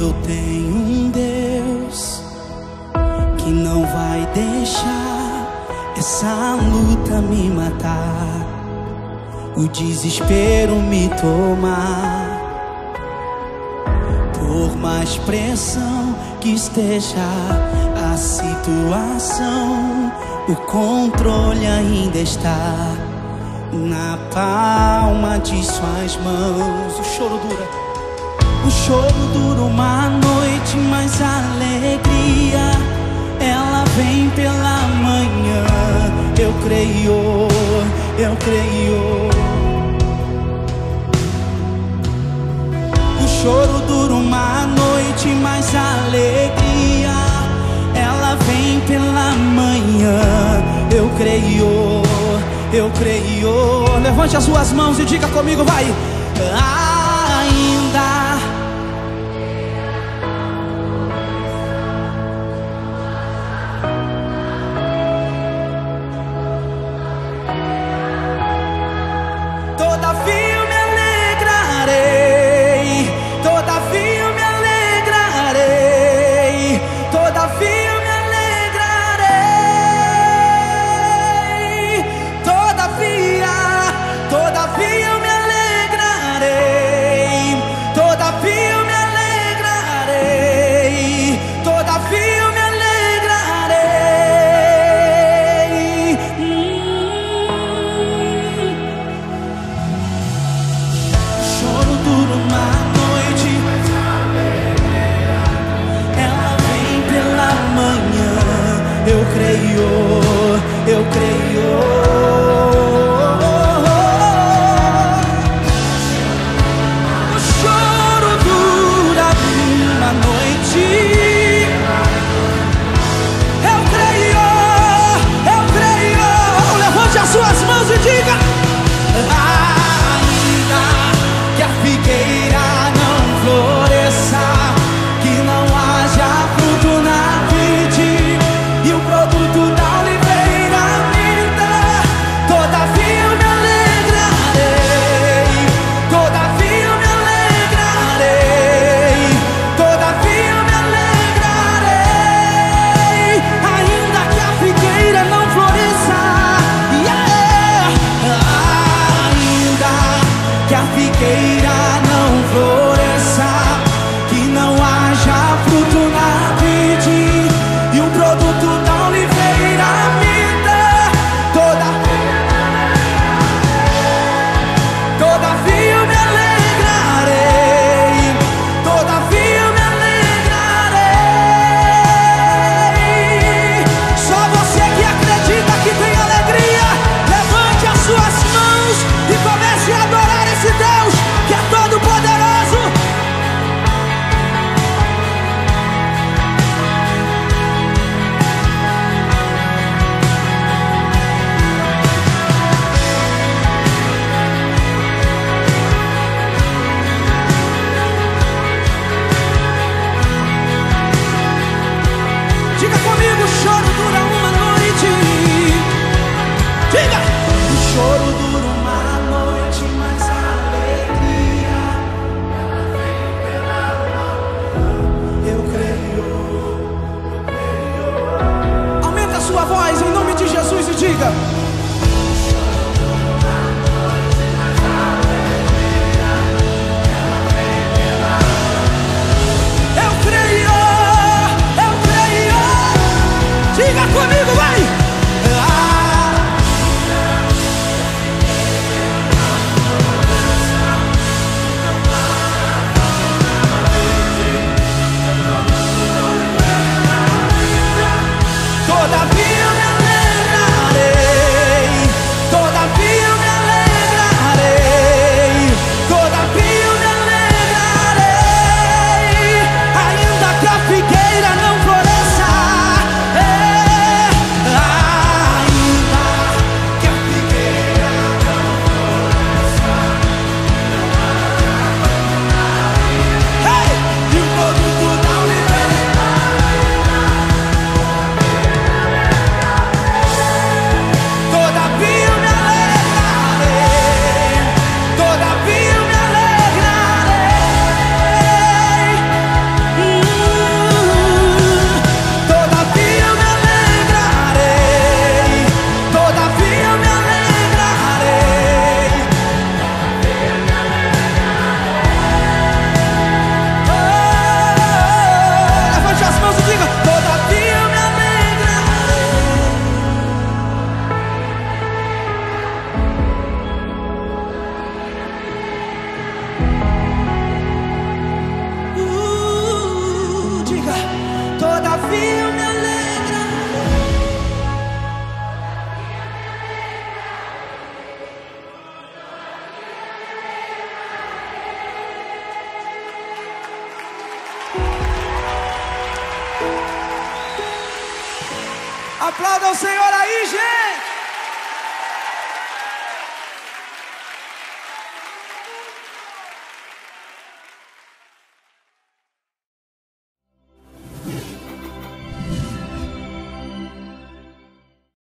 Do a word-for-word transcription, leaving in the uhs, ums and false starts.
Eu tenho um Deus que não vai deixar essa luta me matar, o desespero me tomar. Por mais pressão que esteja a situação, o controle ainda está na palma de suas mãos. O choro dura, o choro dura uma noite, mas a alegria ela vem pela manhã. Eu creio, eu creio. O choro dura uma noite, mas a alegria ela vem pela manhã. Eu creio, eu creio. Levante as suas mãos e diga comigo, vai. Ainda todavia eu me alegrarei, todavia eu me alegrarei, todavia eu me alegrarei, todavia, todavia eu me alegrarei, todavia eu me alegrarei, todavia eu me alegrarei. hum. Choro dura uma noite, ela vem pela manhã. Eu creio, eu creio. O choro dura uma noite. Eu creio, eu creio. Levante as suas mãos e diga: ainda que a figueira todavia me alegra. Aplauda o Senhor aí, gente!